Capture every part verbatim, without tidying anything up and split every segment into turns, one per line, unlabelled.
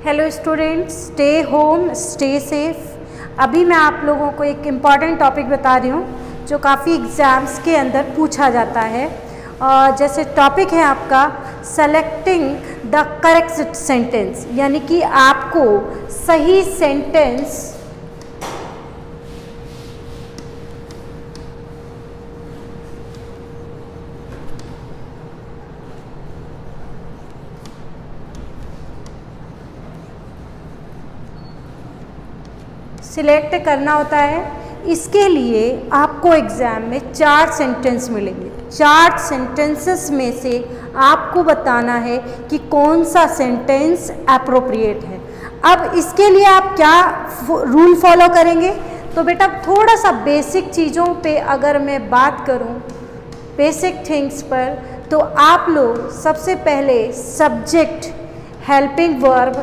Hello students, stay home stay safe. अभी मैं आप लोगों को एक इम्पॉर्टेंट टॉपिक बता रही हूँ जो काफ़ी एग्ज़ाम्स के अंदर पूछा जाता है। और जैसे टॉपिक है आपका सेलेक्टिंग द करेक्ट सेंटेंस, यानी कि आपको सही सेंटेंस सिलेक्ट करना होता है। इसके लिए आपको एग्ज़ाम में चार सेंटेंस मिलेंगे। चार सेंटेंसेस में से आपको बताना है कि कौन सा सेंटेंस अप्रोप्रिएट है। अब इसके लिए आप क्या रूल फॉलो करेंगे? तो बेटा थोड़ा सा बेसिक चीज़ों पे अगर मैं बात करूं, बेसिक थिंग्स पर, तो आप लोग सबसे पहले subject, helping verb,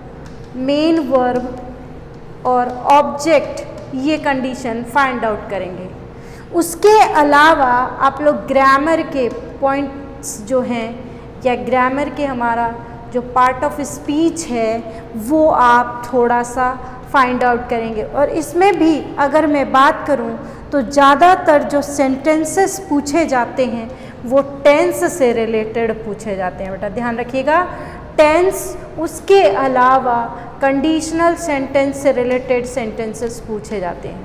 main verb और ऑब्जेक्ट, ये कंडीशन फाइंड आउट करेंगे। उसके अलावा आप लोग ग्रामर के पॉइंट्स जो हैं या ग्रामर के हमारा जो पार्ट ऑफ स्पीच है वो आप थोड़ा सा फाइंड आउट करेंगे। और इसमें भी अगर मैं बात करूं तो ज़्यादातर जो सेंटेंसेस पूछे जाते हैं वो टेंस से रिलेटेड पूछे जाते हैं। बेटा ध्यान रखिएगा, टेंस, उसके अलावा कंडीशनल सेंटेंस से रिलेटेड सेंटेंसेस पूछे जाते हैं।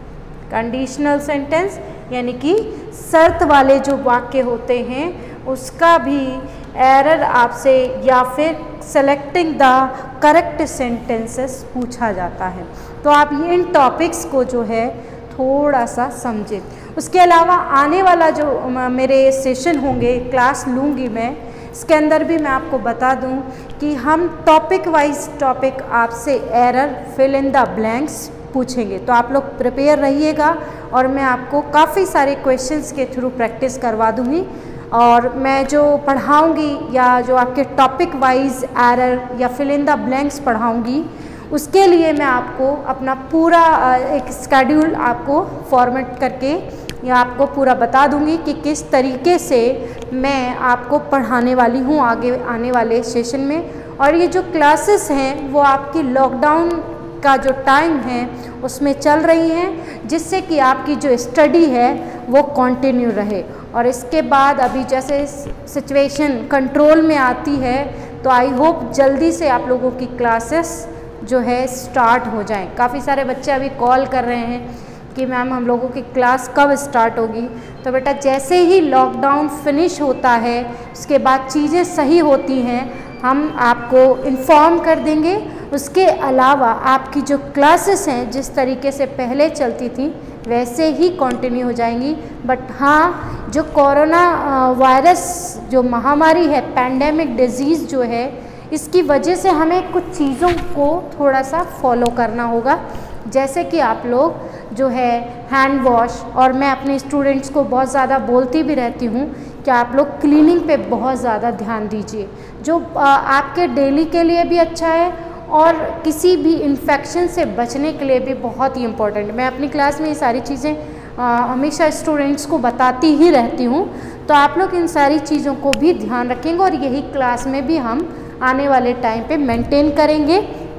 कंडीशनल सेंटेंस यानी कि शर्त वाले जो वाक्य होते हैं उसका भी एरर आपसे या फिर सेलेक्टिंग द करेक्ट सेंटेंसेस पूछा जाता है। तो आप ये इन टॉपिक्स को जो है थोड़ा सा समझें। उसके अलावा आने वाला जो मेरे सेशन होंगे, क्लास लूँगी मैं, इसके अंदर भी मैं आपको बता दूं कि हम टॉपिक वाइज टॉपिक आपसे error, fill in the blanks पूछेंगे। तो आप लोग प्रिपेयर रहिएगा और मैं आपको काफ़ी सारे क्वेश्चंस के थ्रू प्रैक्टिस करवा दूंगी। और मैं जो पढ़ाऊंगी या जो आपके टॉपिक वाइज एरर या फिल इन द ब्लैंक्स पढ़ाऊंगी, उसके लिए मैं आपको अपना पूरा एक स्केड्यूल आपको फॉर्मेट करके या आपको पूरा बता दूंगी कि किस तरीके से मैं आपको पढ़ाने वाली हूँ आगे आने वाले सेशन में। और ये जो क्लासेस हैं वो आपकी लॉकडाउन का जो टाइम है उसमें चल रही हैं, जिससे कि आपकी जो स्टडी है वो कंटिन्यू रहे। और इसके बाद अभी जैसे सिचुएशन कंट्रोल में आती है तो आई होप जल्दी से आप लोगों की क्लासेस जो है स्टार्ट हो जाएं। काफ़ी सारे बच्चे अभी कॉल कर रहे हैं कि मैम हम लोगों की क्लास कब स्टार्ट होगी। तो बेटा जैसे ही लॉकडाउन फिनिश होता है उसके बाद चीज़ें सही होती हैं, हम आपको इन्फॉर्म कर देंगे। उसके अलावा आपकी जो क्लासेस हैं जिस तरीके से पहले चलती थी वैसे ही कंटिन्यू हो जाएंगी। बट हाँ, जो कोरोना वायरस जो महामारी है, पैंडेमिक डिजीज़ जो है, इसकी वजह से हमें कुछ चीज़ों को थोड़ा सा फॉलो करना होगा। जैसे कि आप लोग जो है हैंड वॉश, और मैं अपने स्टूडेंट्स को बहुत ज़्यादा बोलती भी रहती हूँ कि आप लोग क्लीनिंग पे बहुत ज़्यादा ध्यान दीजिए, जो आपके डेली के लिए भी अच्छा है और किसी भी इन्फेक्शन से बचने के लिए भी बहुत ही इम्पोर्टेंट। मैं अपनी क्लास में ये सारी चीज़ें हमेशा स्टूडेंट्स को बताती ही रहती हूँ। तो आप लोग इन सारी चीज़ों को भी ध्यान रखेंगे और यही क्लास में भी हम आने वाले टाइम पे मेंटेन करेंगे,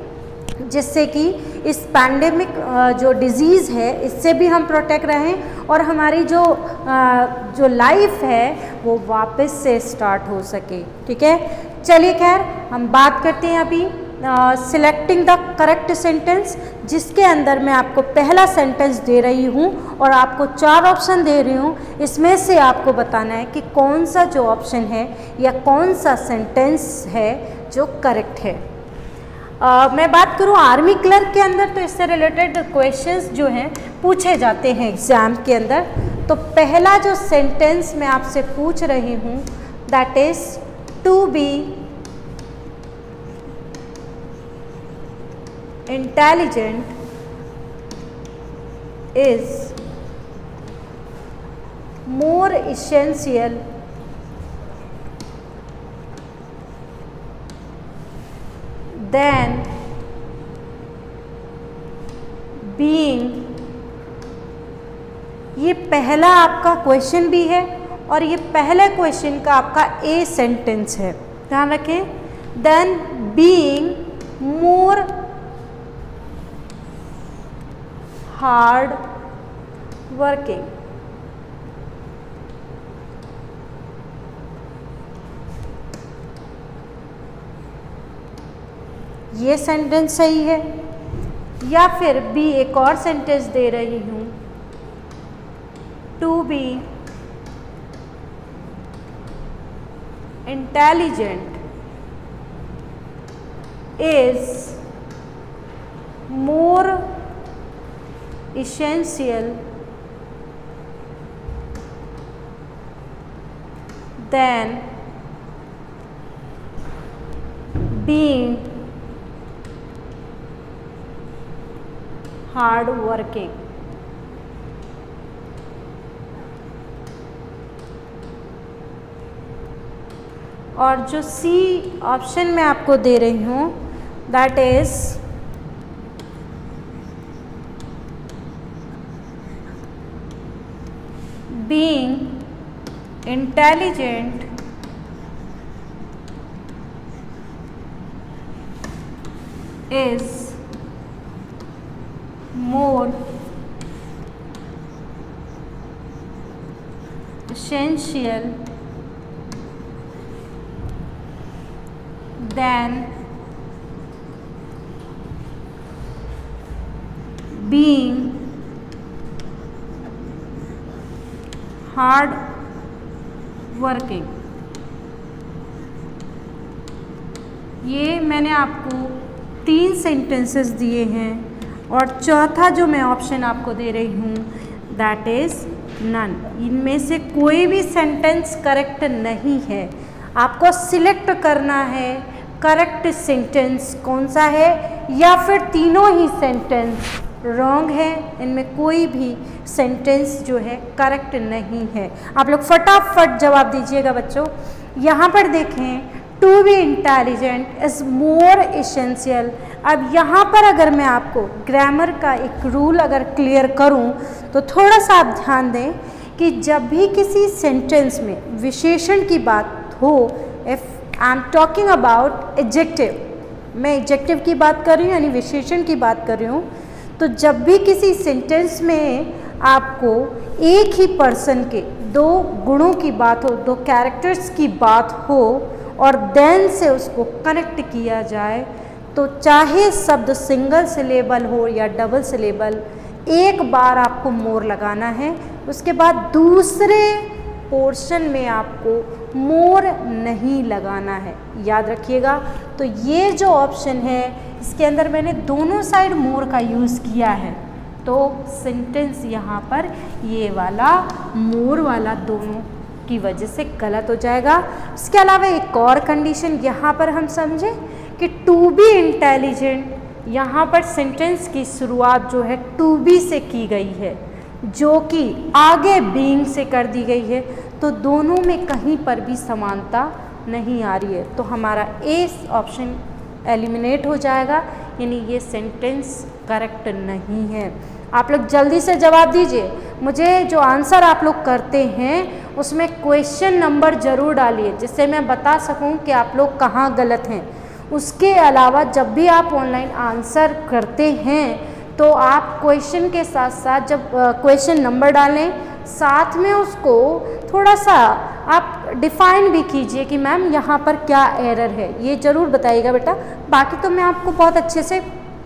जिससे कि इस पैंडेमिक जो डिज़ीज़ है इससे भी हम प्रोटेक्ट रहें और हमारी जो जो लाइफ है वो वापस से स्टार्ट हो सके। ठीक है, चलिए खैर हम बात करते हैं अभी सिलेक्टिंग द करेक्ट सेंटेंस, जिसके अंदर मैं आपको पहला सेंटेंस दे रही हूँ और आपको चार ऑप्शन दे रही हूँ। इसमें से आपको बताना है कि कौन सा जो ऑप्शन है या कौन सा सेंटेंस है जो करेक्ट है। Uh, मैं बात करूँ आर्मी क्लर्क के अंदर तो इससे रिलेटेड क्वेश्चंस जो हैं पूछे जाते हैं एग्ज़ाम के अंदर। तो पहला जो सेंटेंस मैं आपसे पूछ रही हूँ that is to be intelligent is more essential than being. ये पहला आपका क्वेश्चन भी है और ये पहले क्वेश्चन का आपका ए सेंटेंस है, ध्यान रखें। Than being hard working. ये सेंटेंस सही है। या फिर बी एक और सेंटेंस दे रही हूँ, to be intelligent is more essential than being hard working। और जो सी ऑप्शन मैं आपको दे रही हूँ that is being intelligent is more essential than being hard working। ये मैंने आपको तीन सेंटेंसेस दिए हैं और चौथा जो मैं ऑप्शन आपको दे रही हूँ दैट इज़ नन। इनमें से कोई भी सेंटेंस करेक्ट नहीं है। आपको सिलेक्ट करना है करेक्ट सेंटेंस कौन सा है, या फिर तीनों ही सेंटेंस रॉन्ग है, इनमें कोई भी सेंटेंस जो है करेक्ट नहीं है। आप लोग फटाफट जवाब दीजिएगा बच्चों। यहाँ पर देखें, to be intelligent is more essential. अब यहाँ पर अगर मैं आपको ग्रामर का एक रूल अगर क्लियर करूँ तो थोड़ा सा आप ध्यान दें कि जब भी किसी सेंटेंस में विशेषण की बात हो, if I am talking about adjective, मैं एडजेक्टिव की बात कर रही हूँ यानी विशेषण की बात कर रही हूँ, तो जब भी किसी सेंटेंस में आपको एक ही पर्सन के दो गुणों की बात हो, दो कैरेक्टर्स की बात हो और देन से उसको कनेक्ट किया जाए, तो चाहे शब्द सिंगल सिलेबल हो या डबल सिलेबल, एक बार आपको मोर लगाना है, उसके बाद दूसरे पोर्शन में आपको मोर नहीं लगाना है, याद रखिएगा। तो ये जो ऑप्शन है इसके अंदर मैंने दोनों साइड मोर का यूज़ किया है, तो सेंटेंस यहाँ पर ये वाला मोर वाला दोनों की वजह से गलत हो जाएगा। इसके अलावा एक और कंडीशन यहाँ पर हम समझें कि टू बी इंटेलिजेंट, यहाँ पर सेंटेंस की शुरुआत जो है टू बी से की गई है, जो कि आगे बीइंग से कर दी गई है, तो दोनों में कहीं पर भी समानता नहीं आ रही है, तो हमारा ए ऑप्शन एलिमिनेट हो जाएगा, यानी ये सेंटेंस करेक्ट नहीं है। आप लोग जल्दी से जवाब दीजिए। मुझे जो आंसर आप लोग करते हैं उसमें क्वेश्चन नंबर ज़रूर डालिए, जिससे मैं बता सकूं कि आप लोग कहाँ गलत हैं। उसके अलावा जब भी आप ऑनलाइन आंसर करते हैं तो आप क्वेश्चन के साथ साथ जब क्वेश्चन नंबर डालें, साथ में उसको थोड़ा सा आप डिफ़ाइन भी कीजिए कि मैम यहाँ पर क्या एरर है, ये ज़रूर बताइएगा बेटा। बाकी तो मैं आपको बहुत अच्छे से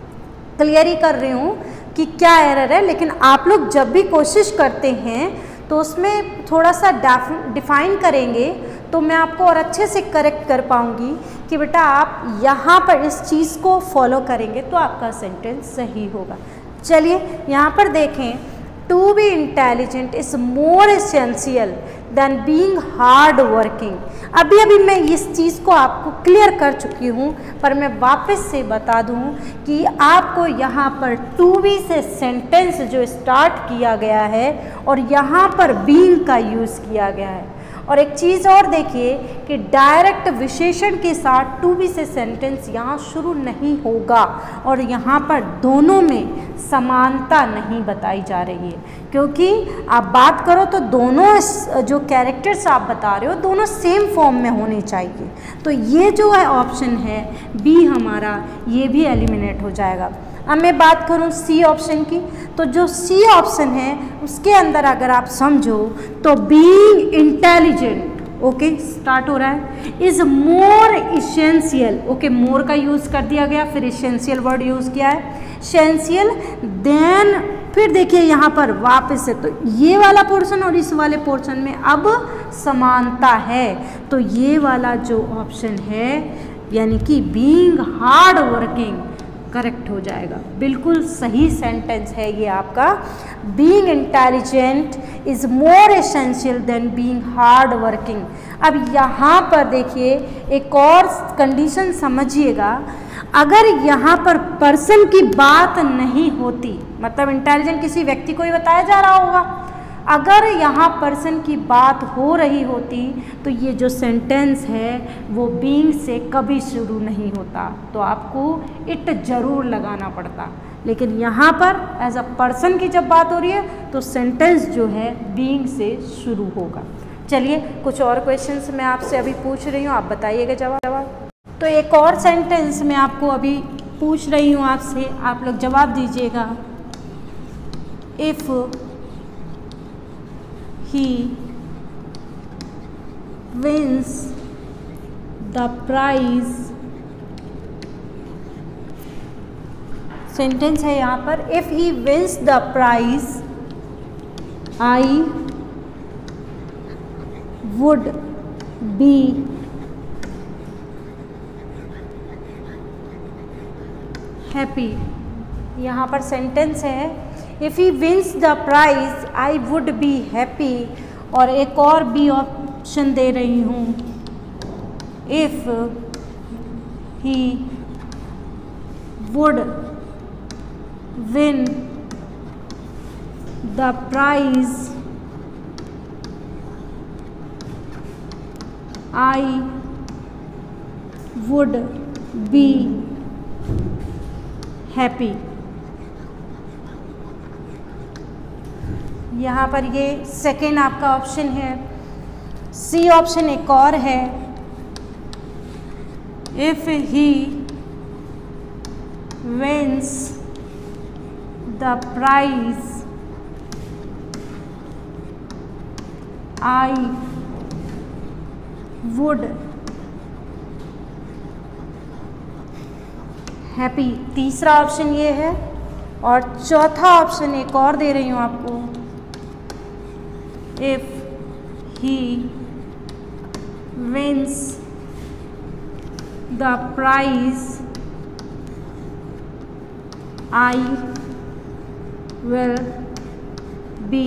क्लियर ही कर रही हूँ कि क्या एरर है, लेकिन आप लोग जब भी कोशिश करते हैं तो उसमें थोड़ा सा डिफ़ाइन करेंगे तो मैं आपको और अच्छे से करेक्ट कर पाऊँगी कि बेटा आप यहाँ पर इस चीज़ को फॉलो करेंगे तो आपका सेंटेंस सही होगा। चलिए यहाँ पर देखें, to be intelligent is more essential than being hard working. अभी अभी मैं इस चीज़ को आपको क्लियर कर चुकी हूँ, पर मैं वापस से बता दूँ कि आपको यहाँ पर टू बी से सेंटेंस जो स्टार्ट किया गया है और यहाँ पर बीइंग का यूज़ किया गया है। और एक चीज़ और देखिए कि डायरेक्ट विशेषण के साथ टू बी से सेंटेंस यहाँ शुरू नहीं होगा और यहाँ पर दोनों में समानता नहीं बताई जा रही है, क्योंकि आप बात करो तो दोनों जो कैरेक्टर्स आप बता रहे हो दोनों सेम फॉर्म में होने चाहिए। तो ये जो है ऑप्शन है बी हमारा, ये भी एलिमिनेट हो जाएगा। अब मैं बात करूं सी ऑप्शन की, तो जो सी ऑप्शन है उसके अंदर अगर आप समझो तो बीइंग इंटेलिजेंट, ओके स्टार्ट हो रहा है, is more essential, okay more का यूज कर दिया गया, फिर इसेंशियल वर्ड यूज किया है, इसेंशियल देन, फिर देखिए यहाँ पर वापस से, तो ये वाला पोर्शन और इस वाले पोर्शन में अब समानता है, तो ये वाला जो ऑप्शन है यानी कि बीइंग हार्ड वर्किंग करेक्ट हो जाएगा, बिल्कुल सही सेंटेंस है ये आपका। Being intelligent is more essential than being hard working. अब यहाँ पर देखिए एक और कंडीशन समझिएगा, अगर यहाँ पर पर्सन की बात नहीं होती, मतलब इंटेलिजेंट किसी व्यक्ति को ही बताया जा रहा होगा, अगर यहाँ पर्सन की बात हो रही होती तो ये जो सेंटेंस है वो बीइंग से कभी शुरू नहीं होता, तो आपको इट जरूर लगाना पड़ता, लेकिन यहाँ पर एज अ पर्सन की जब बात हो रही है तो सेंटेंस जो है बीइंग से शुरू होगा। चलिए कुछ और क्वेश्चंस मैं आपसे अभी पूछ रही हूँ, आप बताइएगा जवाब जवाब तो एक और सेंटेंस मैं आपको अभी पूछ रही हूँ आपसे, आप लोग जवाब दीजिएगा। If he wins the prize, sentence है यहाँ पर, if he wins the prize I would be happy। यहाँ पर सेंटेंस है if he wins the prize I would be happy, और एक और बी ऑप्शन दे रही हूँ, if he would win the prize I would be happy. यहाँ पर ये सेकेंड आपका ऑप्शन है। सी ऑप्शन एक और है, if he wins the prize I would happy. तीसरा ऑप्शन ये है, और चौथा ऑप्शन एक और दे रही हूँ आपको, if he wins the prize I will be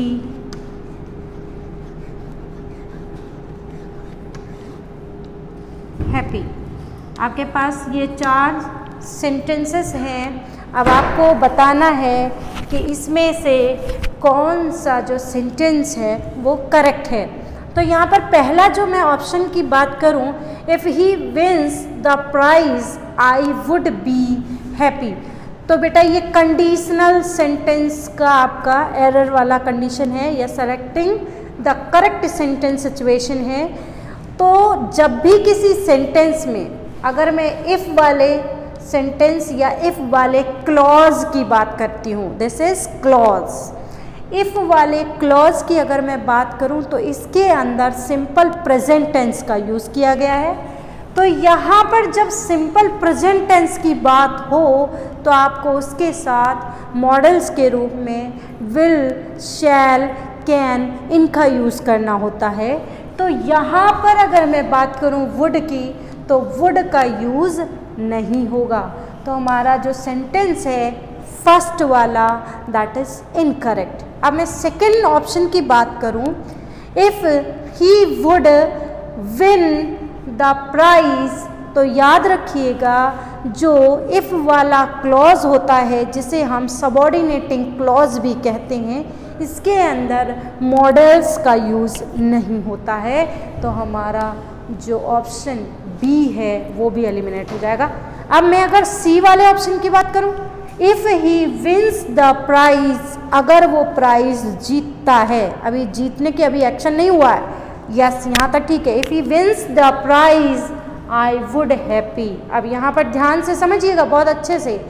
happy। आपके पास ये चार सेंटेंसेस हैं, अब आपको बताना है कि इसमें से कौन सा जो सेंटेंस है वो करेक्ट है। तो यहाँ पर पहला जो मैं ऑप्शन की बात करूँ, if he wins the prize I would be happy, तो बेटा ये कंडीशनल सेंटेंस का आपका एरर वाला कंडीशन है, या selecting the correct sentence situation है। तो जब भी किसी सेंटेंस में अगर मैं इफ़ वाले सेंटेंस या इफ़ वाले क्लॉज की बात करती हूँ, दिस इज क्लॉज, इफ़ वाले क्लॉज की अगर मैं बात करूँ तो इसके अंदर सिंपल प्रेजेंट टेंस का यूज़ किया गया है। तो यहाँ पर जब सिंपल प्रेजेंट टेंस की बात हो तो आपको उसके साथ मॉडल्स के रूप में विल, शैल, कैन इनका यूज़ करना होता है। तो यहाँ पर अगर मैं बात करूँ वुड की, तो वुड का यूज़ नहीं होगा, तो हमारा जो सेंटेंस है फर्स्ट वाला दैट इज इनकरेक्ट। अब मैं सेकंड ऑप्शन की बात करूं, if he would win the prize, तो याद रखिएगा जो इफ़ वाला क्लॉज होता है जिसे हम सबऑर्डिनेटिंग क्लॉज भी कहते हैं, इसके अंदर मॉडल्स का यूज़ नहीं होता है, तो हमारा जो ऑप्शन बी है वो भी एलिमिनेट हो जाएगा। अब मैं अगर सी वाले ऑप्शन की बात करूं, if he wins the prize, अगर वो प्राइज जीतता है, अभी जीतने के अभी एक्शन नहीं हुआ है, यस यहाँ तक ठीक है, if he wins the prize I would happy. अब यहाँ पर ध्यान से समझिएगा बहुत अच्छे से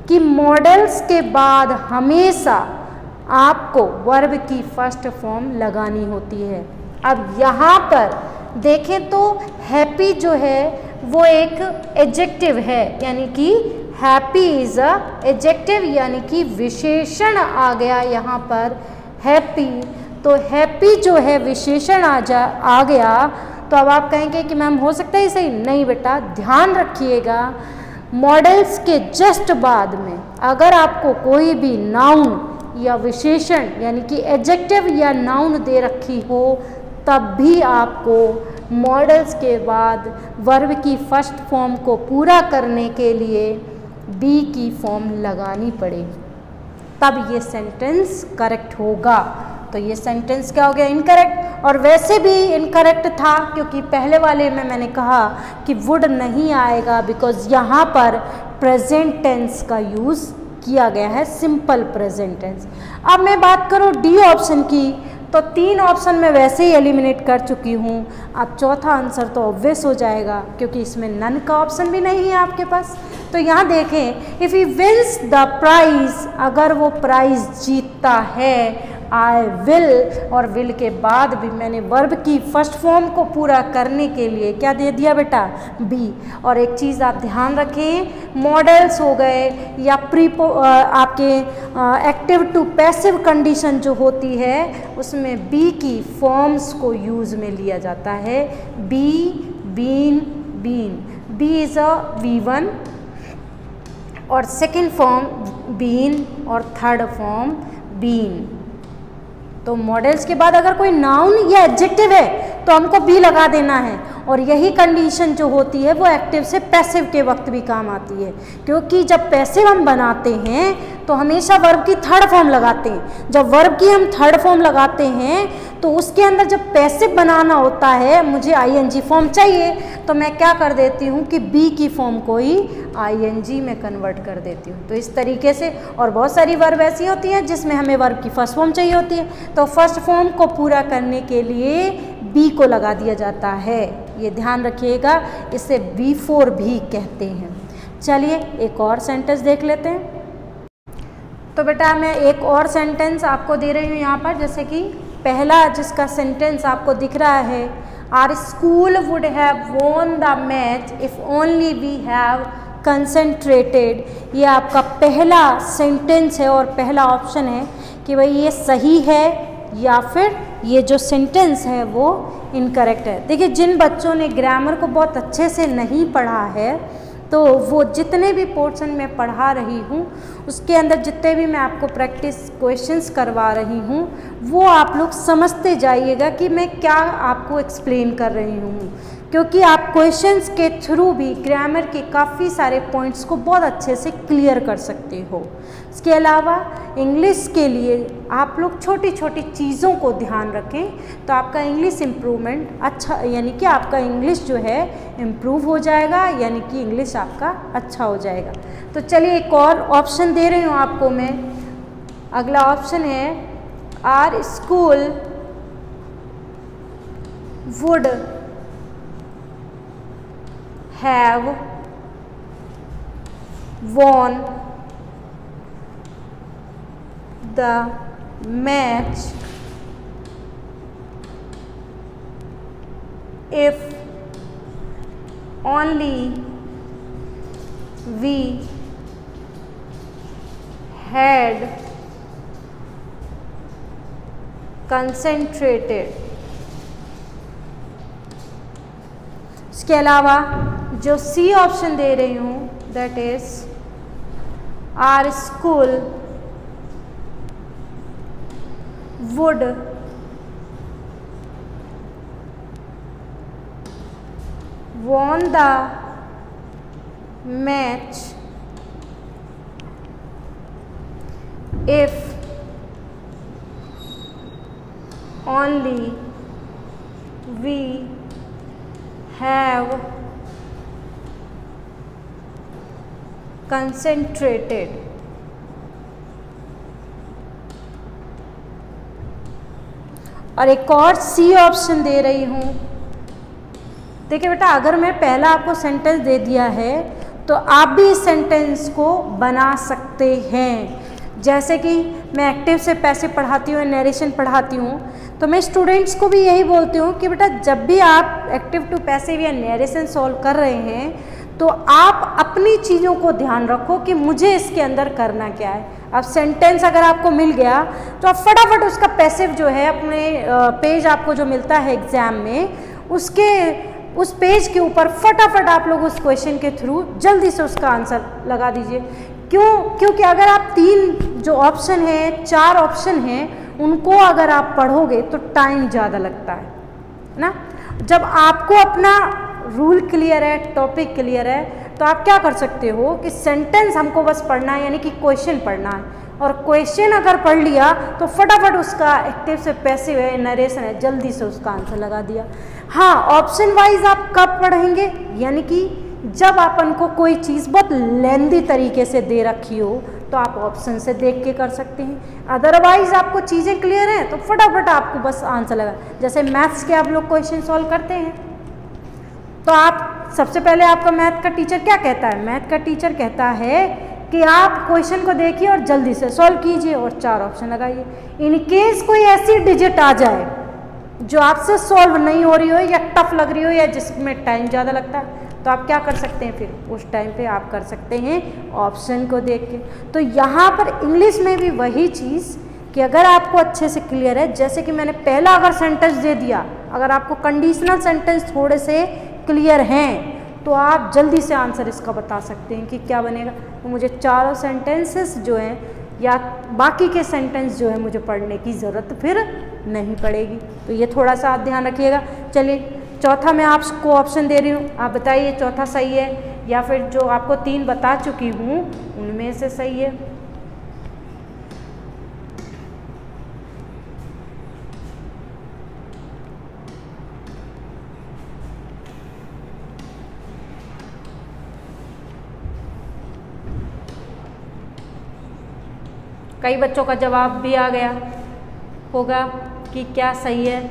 कि मॉडल्स के बाद हमेशा आपको वर्ब की फर्स्ट फॉर्म लगानी होती है। अब यहाँ पर देखें तो हैप्पी जो है वो एक एडजेक्टिव है, यानी कि हैप्पी इज अ एडजेक्टिव, यानी कि विशेषण आ गया यहाँ पर हैप्पी। तो हैप्पी जो है विशेषण आ जा आ गया। तो अब आप कहेंगे कि मैम हो सकता है सही, नहीं बेटा, ध्यान रखिएगा मॉडल्स के जस्ट बाद में अगर आपको कोई भी नाउन या विशेषण यानी कि एडजेक्टिव या नाउन दे रखी हो तब भी आपको मॉडल्स के बाद वर्ब की फर्स्ट फॉर्म को पूरा करने के लिए बी की फॉर्म लगानी पड़ेगी, तब ये सेंटेंस करेक्ट होगा। तो ये सेंटेंस क्या हो गया, इनकरेक्ट। और वैसे भी इनकरेक्ट था क्योंकि पहले वाले में मैंने कहा कि वुड नहीं आएगा, बिकॉज यहाँ पर प्रेजेंट टेंस का यूज़ किया गया है, सिंपल प्रेजेंट टेंस। अब मैं बात करूँ डी ऑप्शन की, तो तीन ऑप्शन मैं वैसे ही एलिमिनेट कर चुकी हूँ। अब चौथा आंसर तो ऑब्वियस हो जाएगा क्योंकि इसमें नन का ऑप्शन भी नहीं है आपके पास। तो यहाँ देखें, if he wins the prize, अगर वो प्राइज जीतता है, आई विल और विल के बाद भी मैंने वर्ब की फर्स्ट फॉर्म को पूरा करने के लिए क्या दे दिया बेटा, बी। और एक चीज़ आप ध्यान रखें, मॉडल्स हो गए या प्रीपो आपके एक्टिव टू पैसिव कंडीशन जो होती है उसमें बी की फॉर्म्स को यूज़ में लिया जाता है। Be, been, been, be is a V one और सेकेंड फॉर्म बीन और थर्ड फॉर्म बीन। तो मॉडल्स के बाद अगर कोई नाउन या एडजेक्टिव है तो हमको बी लगा देना है। और यही कंडीशन जो होती है वो एक्टिव से पैसिव के वक्त भी काम आती है, क्योंकि जब पैसिव हम बनाते हैं तो हमेशा वर्ब की थर्ड फॉर्म लगाते हैं। जब वर्ब की हम थर्ड फॉर्म लगाते हैं तो उसके अंदर जब पैसिव बनाना होता है, मुझे आईएनजी फॉर्म चाहिए, तो मैं क्या कर देती हूँ कि बी की फॉर्म को ही आईएनजी में कन्वर्ट कर देती हूँ। तो इस तरीके से, और बहुत सारी वर्ब ऐसी होती हैं जिसमें हमें वर्ब की फर्स्ट फॉर्म चाहिए होती है, तो फर्स्ट फॉर्म को पूरा करने के लिए बी को लगा दिया जाता है। ये ध्यान रखिएगा, इसे बी फोर भी कहते हैं। चलिए एक और सेंटेंस देख लेते हैं। तो बेटा मैं एक और सेंटेंस आपको दे रही हूँ यहाँ पर, जैसे कि पहला जिसका सेंटेंस आपको दिख रहा है, our school would have won the match if only we have concentrated. ये आपका पहला सेंटेंस है और पहला ऑप्शन है कि भाई ये सही है या फिर ये जो सेंटेंस है वो इनकरेक्ट है। देखिए, जिन बच्चों ने ग्रामर को बहुत अच्छे से नहीं पढ़ा है तो वो जितने भी पोर्शन में पढ़ा रही हूँ उसके अंदर जितने भी मैं आपको प्रैक्टिस क्वेश्चंस करवा रही हूँ वो आप लोग समझते जाइएगा कि मैं क्या आपको एक्सप्लेन कर रही हूँ, क्योंकि आप क्वेश्चंस के थ्रू भी ग्रामर के काफ़ी सारे पॉइंट्स को बहुत अच्छे से क्लियर कर सकते हो। इसके अलावा इंग्लिश के लिए आप लोग छोटी छोटी चीज़ों को ध्यान रखें तो आपका इंग्लिश इम्प्रूवमेंट अच्छा, यानी कि आपका इंग्लिश जो है इम्प्रूव हो जाएगा, यानी कि इंग्लिश आपका अच्छा हो जाएगा। तो चलिए एक और ऑप्शन दे रही हूँ आपको मैं। अगला ऑप्शन है, our school would have won the match if only we had concentrated। इसके अलावा जो सी ऑप्शन दे रही हूँ, that is our school would won the match if only we have concentrated। और एक और सी ऑप्शन दे रही हूँ। देखिए बेटा, अगर मैं पहला आपको सेंटेंस दे दिया है तो आप भी इस सेंटेंस को बना सकते हैं। जैसे कि मैं एक्टिव से पैसिव पढ़ाती हूँ, नरेशन पढ़ाती हूँ, तो मैं स्टूडेंट्स को भी यही बोलती हूँ कि बेटा जब भी आप एक्टिव टू पैसिव या नरेशन सॉल्व कर रहे हैं तो आप अपनी चीज़ों को ध्यान रखो कि मुझे इसके अंदर करना क्या है। अब सेंटेंस अगर आपको मिल गया तो आप फटाफट उसका पैसिव जो है अपने पेज आपको जो मिलता है एग्ज़ाम में, उसके उस पेज के ऊपर फटाफट आप लोग उस क्वेश्चन के थ्रू जल्दी से उसका आंसर लगा दीजिए। क्यों? क्योंकि अगर आप तीन जो ऑप्शन है, चार ऑप्शन हैं, उनको अगर आप पढ़ोगे तो टाइम ज़्यादा लगता है ना। जब आपको अपना रूल क्लियर है, टॉपिक क्लियर है, तो आप क्या कर सकते हो कि सेंटेंस हमको बस पढ़ना है, यानी कि क्वेश्चन पढ़ना है, और क्वेश्चन अगर पढ़ लिया तो फटाफट उसका एक्टिव से पैसिव है, नरेशन है, जल्दी से उसका आंसर लगा दिया। हाँ, ऑप्शन वाइज आप कब पढ़ेंगे, यानी कि जब अपन को कोई चीज़ बहुत लेंदी तरीके से दे रखी हो तो आप ऑप्शन से देख के कर सकते हैं। अदरवाइज आपको चीज़ें क्लियर हैं तो फटाफट आपको बस आंसर लगा। जैसे मैथ्स के आप लोग क्वेश्चन सॉल्व करते हैं तो आप सबसे पहले आपका मैथ का टीचर क्या कहता है? मैथ का टीचर कहता है कि आप क्वेश्चन को देखिए और जल्दी से सॉल्व कीजिए और चार ऑप्शन लगाइए। इन केस कोई ऐसी डिजिट आ जाए जो आपसे सॉल्व नहीं हो रही हो या टफ लग रही हो या जिसमें टाइम ज़्यादा लगता है, तो आप क्या कर सकते हैं? फिर उस टाइम पे आप कर सकते हैं ऑप्शन को देख के। तो यहाँ पर इंग्लिश में भी वही चीज़ कि अगर आपको अच्छे से क्लियर है, जैसे कि मैंने पहला अगर सेंटेंस दे दिया, अगर आपको कंडीशनल सेंटेंस थोड़े से क्लियर हैं तो आप जल्दी से आंसर इसका बता सकते हैं कि क्या बनेगा। तो मुझे चारों सेंटेंसेस जो हैं या बाकी के सेंटेंस जो है मुझे पढ़ने की ज़रूरत फिर नहीं पड़ेगी। तो ये थोड़ा सा आप ध्यान रखिएगा। चलिए, चौथा मैं आपको ऑप्शन दे रही हूँ, आप बताइए चौथा सही है या फिर जो आपको तीन बता चुकी हूँ उनमें से सही है। कई बच्चों का जवाब भी आ गया होगा कि क्या सही है।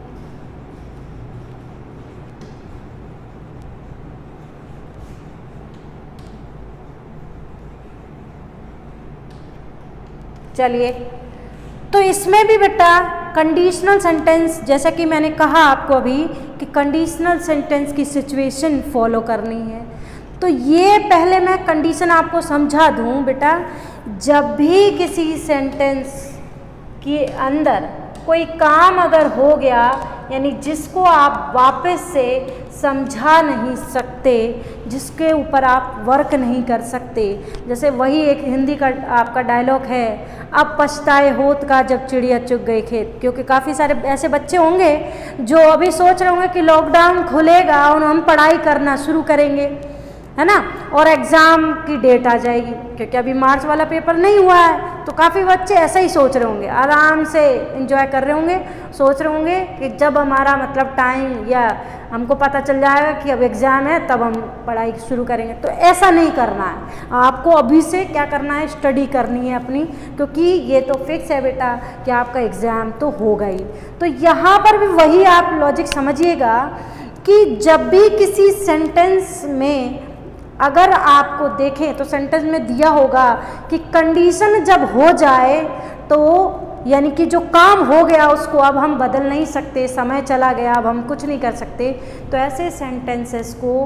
चलिए, तो इसमें भी बेटा कंडीशनल सेंटेंस, जैसा कि मैंने कहा आपको अभी कि कंडीशनल सेंटेंस की सिचुएशन फॉलो करनी है। तो ये पहले मैं कंडीशन आपको समझा दूं बेटा, जब भी किसी सेंटेंस के अंदर कोई काम अगर हो गया, यानी जिसको आप वापस से समझा नहीं सकते, जिसके ऊपर आप वर्क नहीं कर सकते, जैसे वही एक हिंदी का आपका डायलॉग है, अब पछताए होत का जब चिड़िया चुग गई खेत। क्योंकि काफ़ी सारे ऐसे बच्चे होंगे जो अभी सोच रहे होंगे कि लॉकडाउन खुलेगा और हम पढ़ाई करना शुरू करेंगे, है ना, और एग्ज़ाम की डेट आ जाएगी, क्योंकि अभी मार्च वाला पेपर नहीं हुआ है। तो काफ़ी बच्चे ऐसा ही सोच रहे होंगे, आराम से एंजॉय कर रहे होंगे, सोच रहे होंगे कि जब हमारा मतलब टाइम या हमको पता चल जाएगा कि अब एग्ज़ाम है तब हम पढ़ाई शुरू करेंगे। तो ऐसा नहीं करना है, आपको अभी से क्या करना है, स्टडी करनी है अपनी, क्योंकि ये तो फिक्स है बेटा कि आपका एग्ज़ाम तो होगा ही। तो यहाँ पर भी वही आप लॉजिक समझिएगा कि जब भी किसी सेंटेंस में अगर आपको देखें तो सेंटेंस में दिया होगा कि कंडीशन जब हो जाए तो यानी कि जो काम हो गया उसको अब हम बदल नहीं सकते, समय चला गया, अब हम कुछ नहीं कर सकते, तो ऐसे सेंटेंसेस को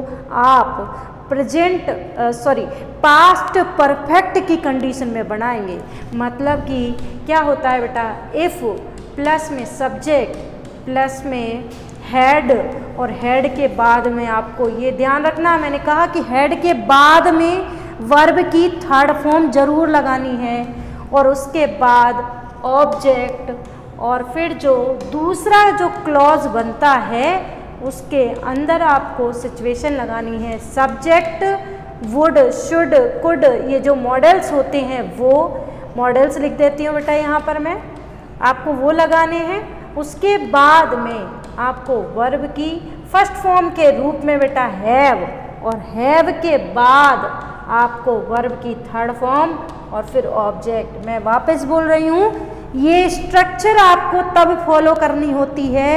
आप प्रेजेंट सॉरी पास्ट परफेक्ट की कंडीशन में बनाएंगे। मतलब कि क्या होता है बेटा, इफ़ प्लस में सब्जेक्ट प्लस में हेड, और हेड के बाद में आपको ये ध्यान रखना, मैंने कहा कि हेड के बाद में वर्ब की थर्ड फॉर्म जरूर लगानी है, और उसके बाद ऑब्जेक्ट, और फिर जो दूसरा जो क्लॉज बनता है उसके अंदर आपको सिचुएशन लगानी है। सब्जेक्ट, वुड, शुड, कुड, ये जो मॉडल्स होते हैं वो मॉडल्स लिख देती हूँ बेटा यहाँ पर मैं, आपको वो लगाने हैं। उसके बाद में आपको वर्ब की फर्स्ट फॉर्म के रूप में बेटा हैव, और हैव के बाद आपको वर्ब की थर्ड फॉर्म और फिर ऑब्जेक्ट। मैं वापस बोल रही हूँ, ये स्ट्रक्चर आपको तब फॉलो करनी होती है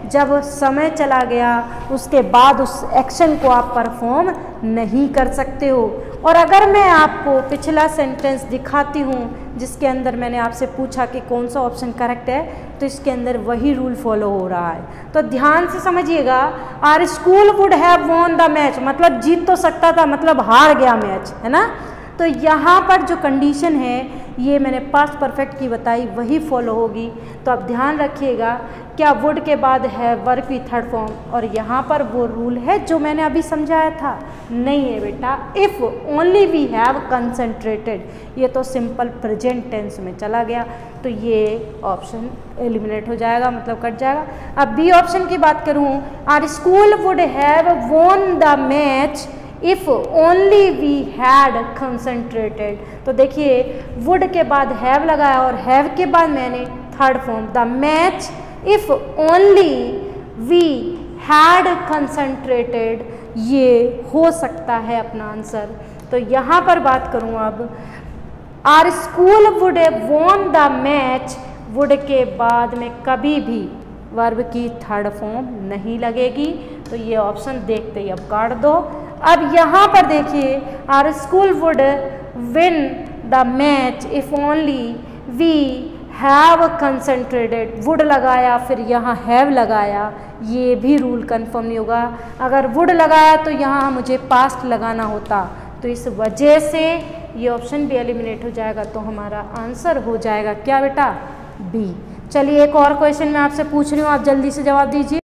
जब समय चला गया उसके बाद उस एक्शन को आप परफॉर्म नहीं कर सकते हो। और अगर मैं आपको पिछला सेंटेंस दिखाती हूँ जिसके अंदर मैंने आपसे पूछा कि कौन सा ऑप्शन करेक्ट है, तो इसके अंदर वही रूल फॉलो हो रहा है। तो ध्यान से समझिएगा, our school would have won the match, मतलब जीत तो सकता था, मतलब हार गया मैच, है ना। तो यहाँ पर जो कंडीशन है ये मैंने पास्ट परफेक्ट की बताई, वही फॉलो होगी। तो आप ध्यान रखिएगा, क्या वुड के बाद है वर्ब की थर्ड फॉर्म, और यहाँ पर वो रूल है जो मैंने अभी समझाया था, नहीं है बेटा। If only we have concentrated, ये तो सिंपल प्रेजेंट टेंस में चला गया, तो ये ऑप्शन एलिमिनेट हो जाएगा, मतलब कट जाएगा। अब बी ऑप्शन की बात करूँ, our school would have won the match if only we had concentrated. तो देखिए वुड के बाद हैव लगाया और हैव के बाद मैंने third form the match if only we had concentrated, ये हो सकता है अपना आंसर। तो यहाँ पर बात करूँ अब, our school would have won the match, would के बाद में कभी भी वर्ब की थर्ड फॉर्म नहीं लगेगी, तो ये ऑप्शन देखते ही अब काट दो। अब यहाँ पर देखिए, our school would win the match if only we have concentrated, would लगाया फिर यहाँ हैव लगाया, ये भी रूल कंफर्म नहीं होगा। अगर वुड लगाया तो यहाँ मुझे पास्ट लगाना होता, तो इस वजह से ये ऑप्शन भी एलिमिनेट हो जाएगा। तो हमारा आंसर हो जाएगा क्या बेटा, बी। चलिए एक और क्वेश्चन मैं आपसे पूछ रही हूँ, आप जल्दी से जवाब दीजिए।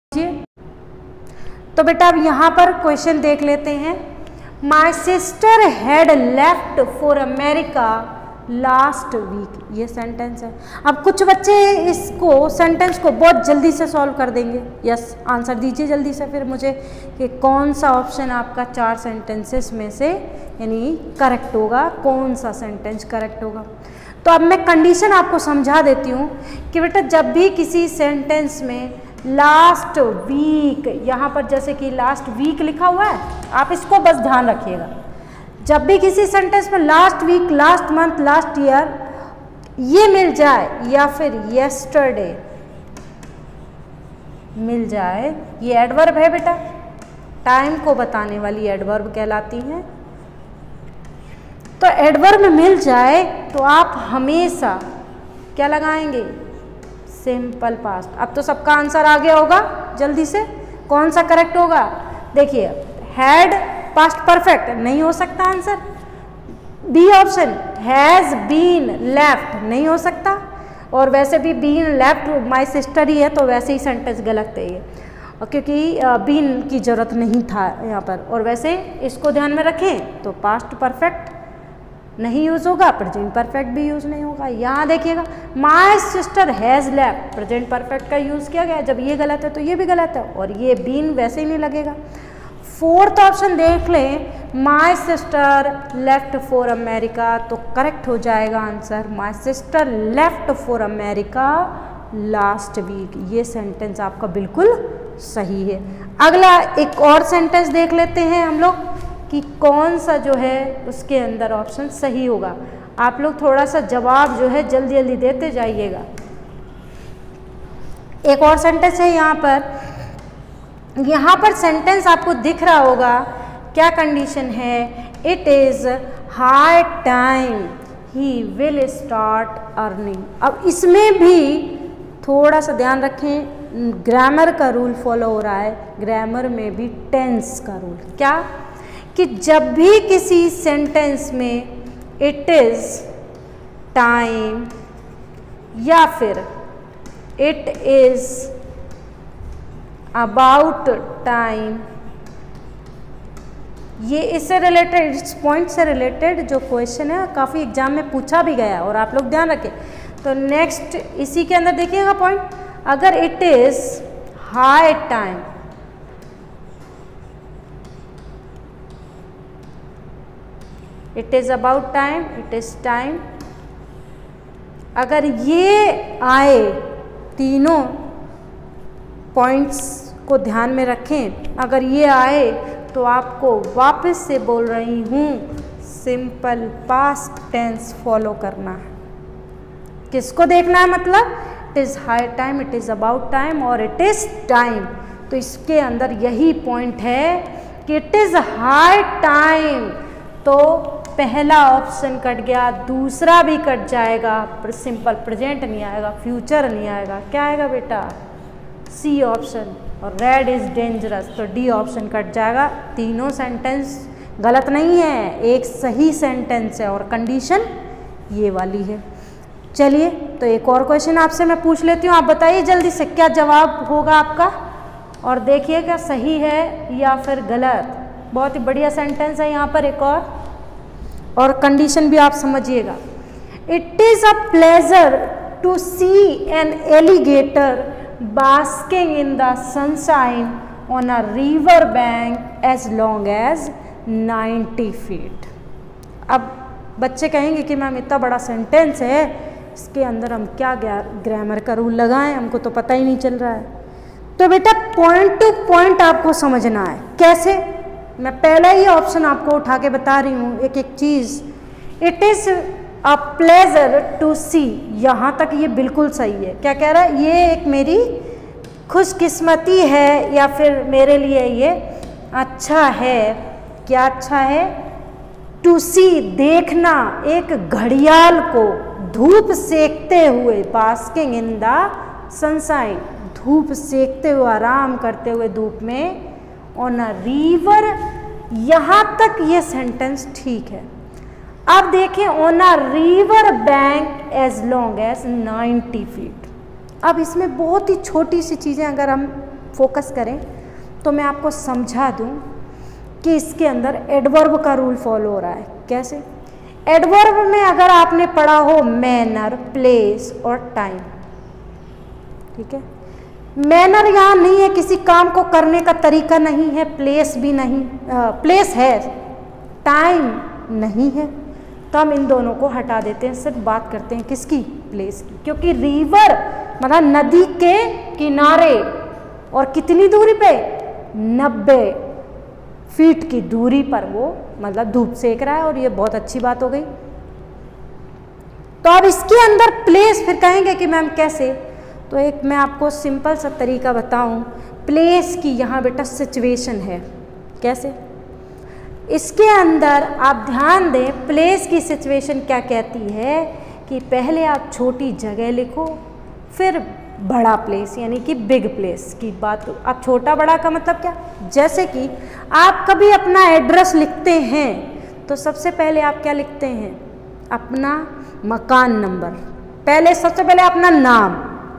तो बेटा अब यहाँ पर क्वेश्चन देख लेते हैं। My sister had left for America last week, ये सेंटेंस है। अब कुछ बच्चे इसको सेंटेंस को बहुत जल्दी से सॉल्व कर देंगे। यस, आंसर दीजिए जल्दी से फिर मुझे कि कौन सा ऑप्शन आपका चार सेंटेंसेस में से यानी करेक्ट होगा, कौन सा सेंटेंस करेक्ट होगा। तो अब मैं कंडीशन आपको समझा देती हूँ कि बेटा जब भी किसी सेंटेंस में लास्ट वीक, यहाँ पर जैसे कि लास्ट वीक लिखा हुआ है, आप इसको बस ध्यान रखिएगा। जब भी किसी सेंटेंस में last week, last month, last year ये मिल जाए या फिर येस्टरडे मिल जाए, ये एडवर्ब है बेटा, टाइम को बताने वाली एडवर्ब कहलाती हैं। तो एडवर्ब मिल जाए तो आप हमेशा क्या लगाएंगे, सिंपल पास्ट। अब तो सबका आंसर आ गया होगा, जल्दी से कौन सा करेक्ट होगा। देखिए हैड पास्ट परफेक्ट नहीं हो सकता answer, B option has been left नहीं हो सकता, और वैसे भी बीन लेफ्ट माय सिस्टर ही है तो वैसे ही सेंटेंस गलत है ये, क्योंकि बीन की ज़रूरत नहीं था यहाँ पर। और वैसे इसको ध्यान में रखें तो पास्ट परफेक्ट नहीं यूज़ होगा, प्रेजेंट परफेक्ट भी यूज़ नहीं होगा। यहाँ देखिएगा my sister has left, present perfect का यूज़ किया गया, जब ये गलत है तो ये भी गलत है, और ये बीन वैसे ही नहीं लगेगा। फोर्थ ऑप्शन देख लें, my sister left for America, तो करेक्ट हो जाएगा answer my sister left for America last week. ये सेंटेंस आपका बिल्कुल सही है। अगला एक और सेंटेंस देख लेते हैं हम लोग कि कौन सा जो है उसके अंदर ऑप्शन सही होगा। आप लोग थोड़ा सा जवाब जो है जल्दी जल्दी देते जाइएगा। एक और सेंटेंस है यहाँ पर, यहाँ पर सेंटेंस आपको दिख रहा होगा, क्या कंडीशन है, it is high time he will start earning. अब इसमें भी थोड़ा सा ध्यान रखें, ग्रामर का रूल फॉलो हो रहा है, ग्रामर में भी टेंस का रूल, क्या कि जब भी किसी सेंटेंस में इट इज़ टाइम या फिर इट इज़ अबाउट टाइम, ये इससे रिलेटेड, इस पॉइंट से रिलेटेड जो क्वेश्चन है काफ़ी एग्जाम में पूछा भी गया और आप लोग ध्यान रखें। तो नेक्स्ट इसी के अंदर देखिएगा पॉइंट, अगर it is high time, it is about time, it is time, अगर ये आए तीनों पॉइंट्स को ध्यान में रखें, अगर ये आए तो आपको वापस से बोल रही हूँ सिंपल पास्ट टेंस फॉलो करना है। किसको देखना है, मतलब it is high time, it is about time और इट इज़ टाइम। तो इसके अंदर यही पॉइंट है कि इट इज़ हाई टाइम। तो पहला ऑप्शन कट गया, दूसरा भी कट जाएगा, पर सिंपल प्रेजेंट नहीं आएगा, फ्यूचर नहीं आएगा। क्या आएगा बेटा? C option. और रेड इज़ डेंजरस, तो डी ऑप्शन कट जाएगा। तीनों सेंटेंस गलत नहीं है, एक सही सेंटेंस है और कंडीशन ये वाली है। चलिए तो एक और क्वेश्चन आपसे मैं पूछ लेती हूँ, आप बताइए जल्दी से क्या जवाब होगा आपका, और देखिए क्या सही है या फिर गलत। बहुत ही बढ़िया सेंटेंस है यहाँ पर एक और और कंडीशन भी आप समझिएगा। It is a pleasure to see an alligator basking in the sunshine on a river bank as long as ninety feet. अब बच्चे कहेंगे कि मैम इतना बड़ा सेंटेंस है, इसके अंदर हम क्या ग्रामर का रूल लगाएं, हमको तो पता ही नहीं चल रहा है। तो बेटा पॉइंट टू पॉइंट आपको समझना है। कैसे? मैं पहला ही ऑप्शन आपको उठा के बता रही हूँ एक एक चीज़। It is a pleasure to see, यहाँ तक ये बिल्कुल सही है। क्या कह रहा है? ये एक मेरी खुशकिस्मती है या फिर मेरे लिए ये अच्छा है। क्या अच्छा है? टू सी, देखना एक घड़ियाल को धूप सेकते हुए, बास्किंग इन द सनशाइन, धूप सेकते हुए, आराम करते हुए धूप में, ऑन अ रिवर। यहाँ तक ये सेंटेंस ठीक है। अब देखें, on a river bank as long as ninety feet. अब इसमें बहुत ही छोटी सी चीज़ें अगर हम फोकस करें तो मैं आपको समझा दूं कि इसके अंदर एडवर्ब का रूल फॉलो हो रहा है। कैसे? एडवर्ब में अगर आपने पढ़ा हो मैनर, प्लेस और टाइम, ठीक है। मैनर यहाँ नहीं है, किसी काम को करने का तरीका नहीं है। प्लेस भी नहीं, आ, प्लेस है, टाइम नहीं है। तो हम इन दोनों को हटा देते हैं, सिर्फ बात करते हैं किसकी? प्लेस की। क्योंकि रिवर मतलब नदी के किनारे, और कितनी दूरी पे? नब्बे फीट की दूरी पर वो मतलब धूप सेक रहा है, और ये बहुत अच्छी बात हो गई। तो अब इसके अंदर प्लेस फिर कहेंगे कि मैम कैसे? तो एक मैं आपको सिंपल सा तरीका बताऊं। प्लेस की यहाँ बेटा सिचुएशन है। कैसे? इसके अंदर आप ध्यान दें, प्लेस की सिचुएशन क्या कहती है कि पहले आप छोटी जगह लिखो, फिर बड़ा प्लेस यानी कि बिग प्लेस की बात। अब छोटा बड़ा का मतलब क्या? जैसे कि आप कभी अपना एड्रेस लिखते हैं तो सबसे पहले आप क्या लिखते हैं? अपना मकान नंबर। पहले सबसे पहले अपना नाम,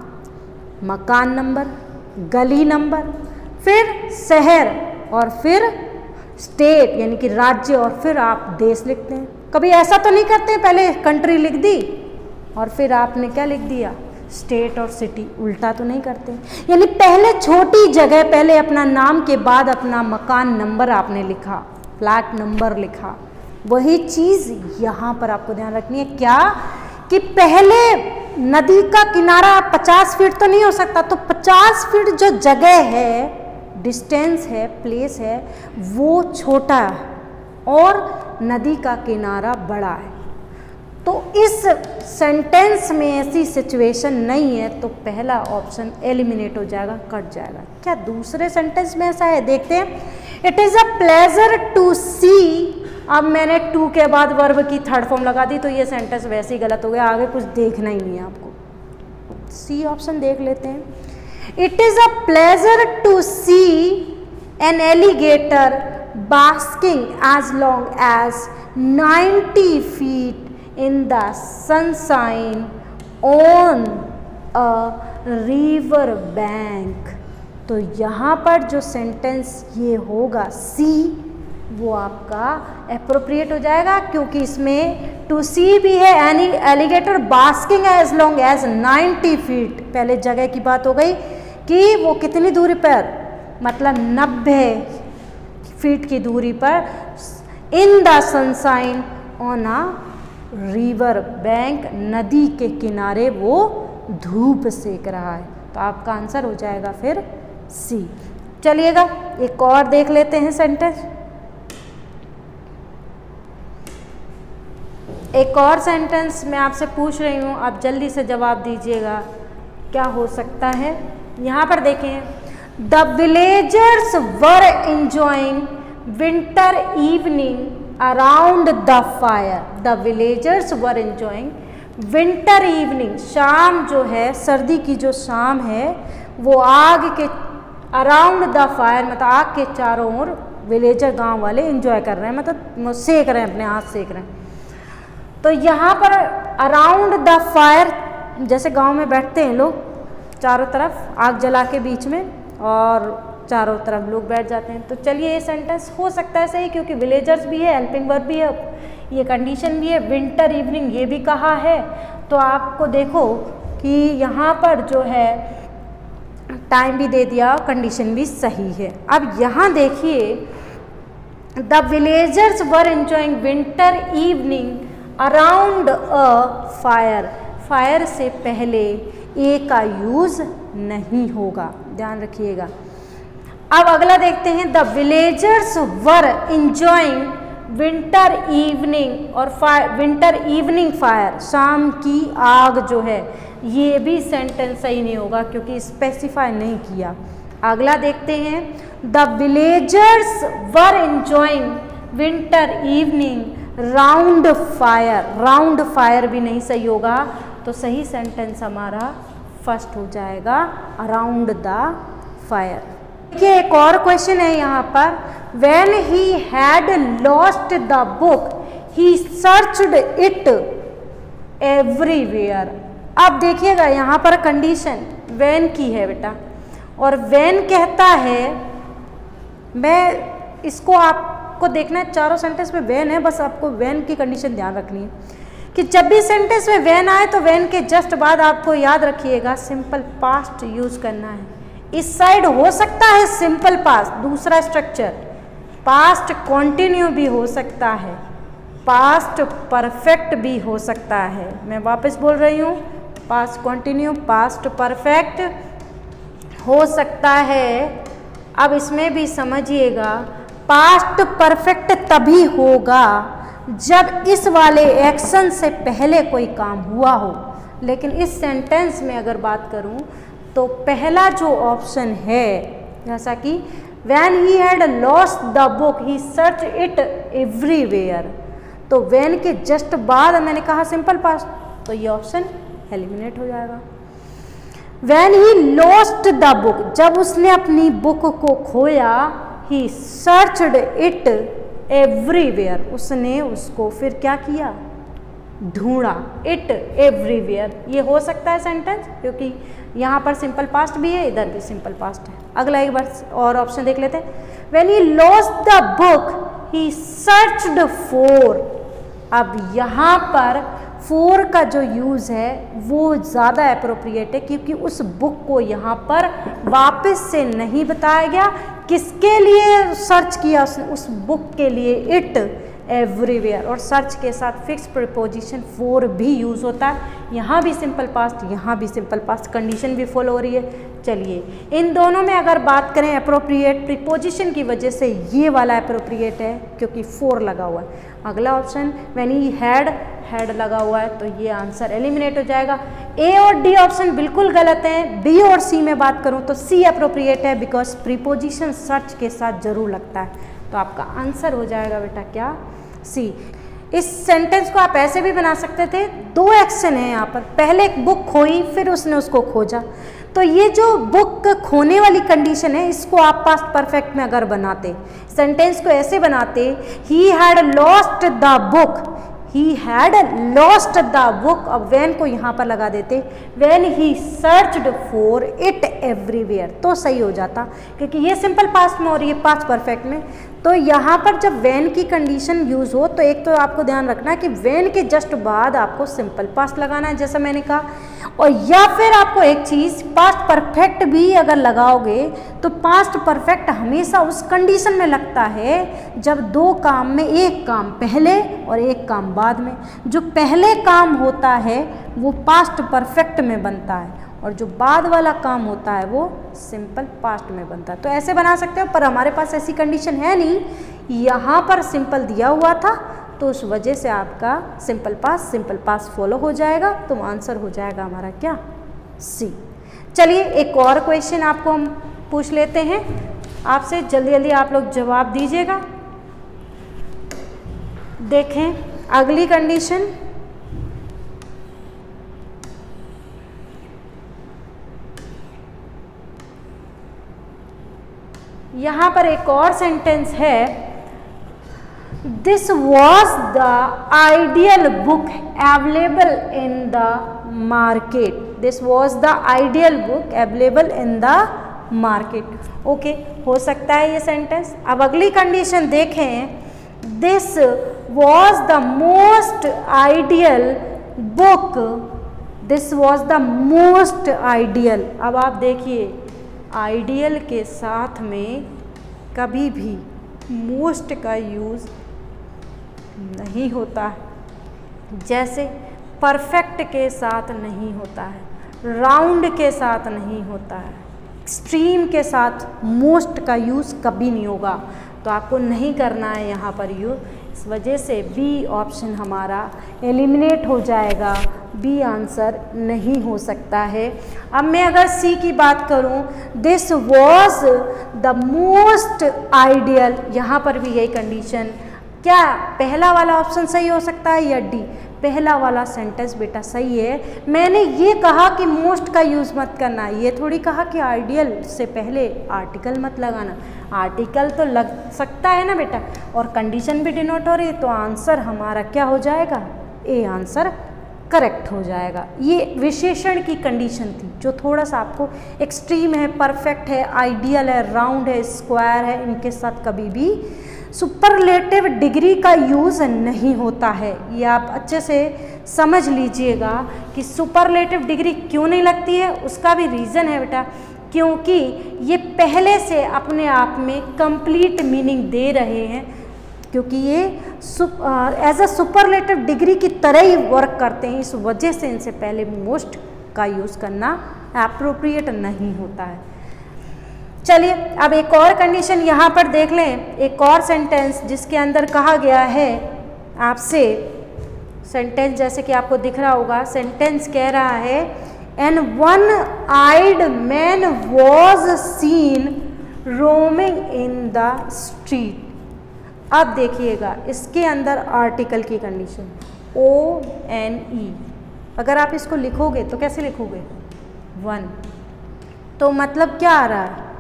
मकान नंबर, गली नंबर, फिर शहर, और फिर स्टेट यानी कि राज्य, और फिर आप देश लिखते हैं। कभी ऐसा तो नहीं करते पहले कंट्री लिख दी और फिर आपने क्या लिख दिया? स्टेट और सिटी। उल्टा तो नहीं करते। यानी पहले छोटी जगह, पहले अपना नाम के बाद अपना मकान नंबर आपने लिखा, फ्लैट नंबर लिखा। वही चीज़ यहाँ पर आपको ध्यान रखनी है। क्या कि पहले नदी का किनारा पचास फीट तो नहीं हो सकता, तो पचास फीट जो जगह है, डिस्टेंस है, प्लेस है, वो छोटा है और नदी का किनारा बड़ा है। तो इस सेंटेंस में ऐसी सिचुएशन नहीं है, तो पहला ऑप्शन एलिमिनेट हो जाएगा, कट जाएगा। क्या दूसरे सेंटेंस में ऐसा है? देखते हैं। It is a pleasure to see. अब मैंने टू के बाद वर्ब की थर्ड फॉर्म लगा दी, तो ये सेंटेंस वैसे ही गलत हो गया, आगे कुछ देखना ही नहीं है आपको। सी ऑप्शन देख लेते हैं। It is a pleasure to see an alligator basking as long as ninety feet in the sunshine on a river bank। तो यहाँ पर जो सेंटेंस ये होगा सी, वो आपका एप्रोप्रिएट हो जाएगा, क्योंकि इसमें टू सी भी है। Any alligator basking as long as ninety feet. पहले जगह की बात हो गई कि वो कितनी दूरी पर, मतलब नब्बे फीट की दूरी पर, in the sunshine on a river bank, नदी के किनारे वो धूप सेक रहा है। तो आपका आंसर हो जाएगा फिर सी। चलिएगा एक और देख लेते हैं सेंटेंस। एक और सेंटेंस मैं आपसे पूछ रही हूँ, आप जल्दी से जवाब दीजिएगा। क्या हो सकता है? यहाँ पर देखें, the villagers were enjoying winter evening around the fire. The villagers were enjoying winter evening, शाम जो है, सर्दी की जो शाम है, वो आग के अराउंड द फायर, मतलब आग के चारों ओर विलेजर गांव वाले एंजॉय कर रहे हैं, मतलब सेक रहे हैं, अपने हाथ सेक रहे हैं। तो यहाँ पर अराउंड द फायर, जैसे गांव में बैठते हैं लोग चारों तरफ आग जला के बीच में, और चारों तरफ लोग बैठ जाते हैं। तो चलिए ये सेंटेंस हो सकता है सही, क्योंकि विलेजर्स भी है, हेल्पिंग वर्ब भी है, ये कंडीशन भी है, विंटर इवनिंग ये भी कहा है। तो आपको देखो कि यहाँ पर जो है टाइम भी दे दिया, कंडीशन भी सही है। अब यहाँ देखिए, the villagers were enjoying winter evening around a fire. Fire से पहले ए का यूज नहीं होगा, ध्यान रखिएगा। अब अगला देखते हैं, the villagers were enjoying winter evening और फायर, विंटर इवनिंग फायर, शाम की आग जो है, ये भी सेंटेंस सही नहीं होगा क्योंकि स्पेसिफाई नहीं किया। अगला देखते हैं, the villagers were enjoying winter evening round fire. Round fire भी नहीं सही होगा, तो सही सेंटेंस हमारा फर्स्ट हो जाएगा अराउंड द फायर। देखिए एक और क्वेश्चन है यहाँ पर, when he had lost the book he searched it everywhere. अब देखिएगा यहाँ पर कंडीशन व्हेन की है बेटा, और व्हेन कहता है, मैं इसको आपको देखना है, चारों सेंटेंस में व्हेन है, बस आपको व्हेन की कंडीशन ध्यान रखनी है कि जब भी सेंटेंस में व्हेन आए तो व्हेन के जस्ट बाद आपको याद रखिएगा सिंपल पास्ट यूज करना है। इस साइड हो सकता है सिंपल पास्ट, दूसरा स्ट्रक्चर पास्ट कंटिन्यू भी हो सकता है, पास्ट परफेक्ट भी हो सकता है। मैं वापस बोल रही हूँ, पास्ट कंटिन्यू, पास्ट परफेक्ट हो सकता है। अब इसमें भी समझिएगा, पास्ट परफेक्ट तभी होगा जब इस वाले एक्शन से पहले कोई काम हुआ हो। लेकिन इस सेंटेंस में अगर बात करूं तो पहला जो ऑप्शन है, जैसा कि when he had lost the book he search it everywhere, तो व्हेन के जस्ट बाद मैंने कहा सिंपल पास्ट, तो ये ऑप्शन एलिमिनेट हो जाएगा। When he lost the book, जब उसने अपनी बुक को खोया, ही सर्चड इट एवरीवेयर, उसने उसको फिर क्या किया, ढूंढा, इट एवरीवेयर। ये हो सकता है सेंटेंस, क्योंकि यहाँ पर सिंपल पास्ट भी है, इधर भी सिंपल पास्ट है। अगला एक बार और ऑप्शन देख लेते हैं, when he lost the book he searched for. अब यहाँ पर फोर का जो यूज़ है वो ज़्यादा अप्रोप्रिएट है, क्योंकि उस बुक को यहाँ पर वापस से नहीं बताया गया किसके लिए सर्च किया उसने, उस बुक के लिए, इट एवरीवेयर। और सर्च के साथ फिक्स प्रीपोजिशन फोर भी यूज़ होता है, यहाँ भी सिंपल पास्ट, यहाँ भी सिंपल पास्ट, कंडीशन भी फॉलो हो रही है। चलिए इन दोनों में अगर बात करें अप्रोप्रिएट, प्रीपोजिशन की वजह से ये वाला अप्रोप्रिएट है क्योंकि फोर लगा हुआ है। अगला option when he had, had लगा हुआ है, तो ये आंसर एलिमिनेट हो जाएगा। ए और डी ऑप्शन बिल्कुल गलत है। बी और सी में बात करूं तो सी अप्रोप्रिएट है, बिकॉज प्रीपोजिशन सर्च के साथ जरूर लगता है। तो आपका आंसर हो जाएगा बेटा क्या, सी। इस सेंटेंस को आप ऐसे भी बना सकते थे, दो एक्शन है यहाँ पर, पहले एक बुक खोई फिर उसने उसको खोजा, तो ये जो बुक खोने वाली कंडीशन है इसको आप पास्ट परफेक्ट में अगर बनाते, सेंटेंस को ऐसे बनाते, he had lost the book, he had lost the book, अब व्हेन को यहाँ पर लगा देते, when he searched for it everywhere, तो सही हो जाता, क्योंकि ये सिंपल पास्ट में और ये पास्ट परफेक्ट में। तो यहाँ पर जब व्हेन की कंडीशन यूज़ हो तो एक तो आपको ध्यान रखना है कि व्हेन के जस्ट बाद आपको सिंपल पास्ट लगाना है, जैसा मैंने कहा, और या फिर आपको एक चीज़ पास्ट परफेक्ट भी अगर लगाओगे तो पास्ट परफेक्ट हमेशा उस कंडीशन में लगता है जब दो काम में एक काम पहले और एक काम बाद में, जो पहले काम होता है वो पास्ट परफेक्ट में बनता है और जो बाद वाला काम होता है वो सिंपल पास्ट में बनता है। तो ऐसे बना सकते हो, पर हमारे पास ऐसी कंडीशन है नहीं, यहाँ पर सिंपल दिया हुआ था तो उस वजह से आपका simple past simple past follow हो जाएगा, तो आंसर हो जाएगा हमारा क्या, सी। चलिए एक और क्वेश्चन आपको हम पूछ लेते हैं आपसे, जल्दी जल्दी आप लोग जवाब दीजिएगा। देखें अगली कंडीशन, यहां पर एक और सेंटेंस है, this was the ideal book available in the market. This was the ideal book available in the market. Okay, हो सकता है ये सेंटेंस। अब अगली कंडीशन देखें, this was the most ideal book. This was the most ideal. अब आप देखिए आइडियल के साथ में कभी भी मोस्ट का यूज़ नहीं होता है, जैसे परफेक्ट के साथ नहीं होता है, राउंड के साथ नहीं होता है, एक्सट्रीम के साथ मोस्ट का यूज़ कभी नहीं होगा। तो आपको नहीं करना है यहाँ पर यूज़। इस वजह से बी ऑप्शन हमारा एलिमिनेट हो जाएगा, बी आंसर नहीं हो सकता है। अब मैं अगर सी की बात करूं, this was the most ideal, यहाँ पर भी यही कंडीशन। क्या पहला वाला ऑप्शन सही हो सकता है या डी? पहला वाला सेंटेंस बेटा सही है। मैंने ये कहा कि मोस्ट का यूज़ मत करना, ये थोड़ी कहा कि आइडियल से पहले आर्टिकल मत लगाना। आर्टिकल तो लग सकता है ना बेटा, और कंडीशन भी डिनोट हो रही है, तो आंसर हमारा क्या हो जाएगा? ए आंसर करेक्ट हो जाएगा। ये विशेषण की कंडीशन थी जो थोड़ा सा आपको एक्सट्रीम है, परफेक्ट है, आइडियल है, राउंड है, स्क्वायर है, इनके साथ कभी भी सुपरलेटिव डिग्री का यूज़ नहीं होता है। ये आप अच्छे से समझ लीजिएगा कि सुपरलेटिव डिग्री क्यों नहीं लगती है। उसका भी रीज़न है बेटा, क्योंकि ये पहले से अपने आप में कंप्लीट मीनिंग दे रहे हैं, क्योंकि ये एज अ सुपरलेटिव डिग्री की तरह ही वर्क करते हैं। इस वजह से इनसे पहले मोस्ट का यूज़ करना एप्रोप्रिएट नहीं होता है। चलिए अब एक और कंडीशन यहाँ पर देख लें, एक और सेंटेंस जिसके अंदर कहा गया है आपसे, सेंटेंस जैसे कि आपको दिख रहा होगा, सेंटेंस कह रहा है an one eyed man was seen roaming in the street. अब देखिएगा इसके अंदर आर्टिकल की कंडीशन ओ एन ई, अगर आप इसको लिखोगे तो कैसे लिखोगे? वन। तो मतलब क्या आ रहा है?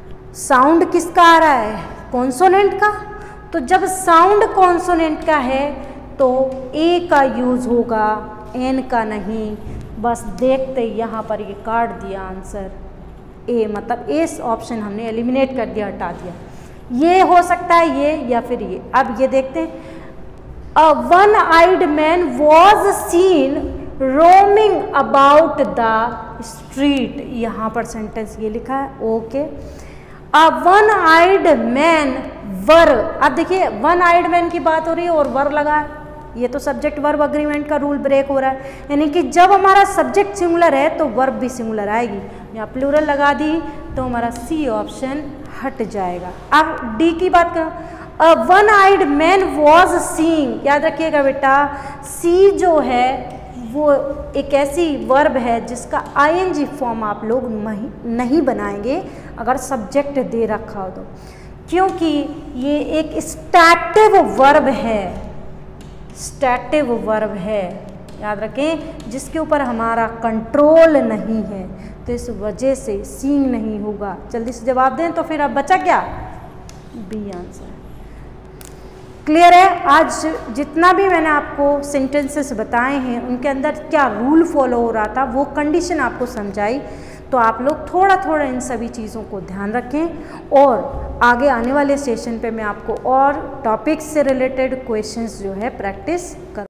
साउंड किसका आ रहा है? कॉन्सोनेंट का। तो जब साउंड कॉन्सोनेंट का है तो ए का यूज़ होगा, एन का नहीं। बस देखते यहाँ पर ये काट दिया आंसर ए, मतलब इस ऑप्शन हमने एलिमिनेट कर दिया, हटा दिया। ये हो सकता है ये या फिर ये। अब ये देखते हैं, a one eyed man was seen roaming about the street. यहाँ पर सेंटेंस ये लिखा है, okay. A one eyed man were. अब देखिए वन आइड मैन की बात हो रही है और वर लगा है, ये तो सब्जेक्ट वर्ब अग्रीमेंट का रूल ब्रेक हो रहा है। यानी कि जब हमारा सब्जेक्ट सिंगुलर है तो वर्ब भी सिंगुलर आएगी। यहाँ प्लूरल लगा दी तो हमारा सी ऑप्शन हट जाएगा। अब डी की बात करो, a one eyed man was seeing. याद रखिएगा बेटा, सी जो है वो एक ऐसी वर्ब है जिसका आईएनजी फॉर्म आप लोग नहीं बनाएंगे अगर सब्जेक्ट दे रखा हो तो, क्योंकि ये एक स्टैटिव वर्ब है, स्टैटिव वर्ब है, याद रखें, जिसके ऊपर हमारा कंट्रोल नहीं है। तो इस वजह से सीइंग नहीं होगा। जल्दी से जवाब दें तो फिर अब बचा क्या? B answer. क्लियर है? आज जितना भी मैंने आपको सेंटेंसेस बताए हैं उनके अंदर क्या रूल फॉलो हो रहा था, वो कंडीशन आपको समझाई। तो आप लोग थोड़ा थोड़ा इन सभी चीज़ों को ध्यान रखें और आगे आने वाले सेशन पे मैं आपको और टॉपिक्स से रिलेटेड क्वेश्चंस जो है प्रैक्टिस कर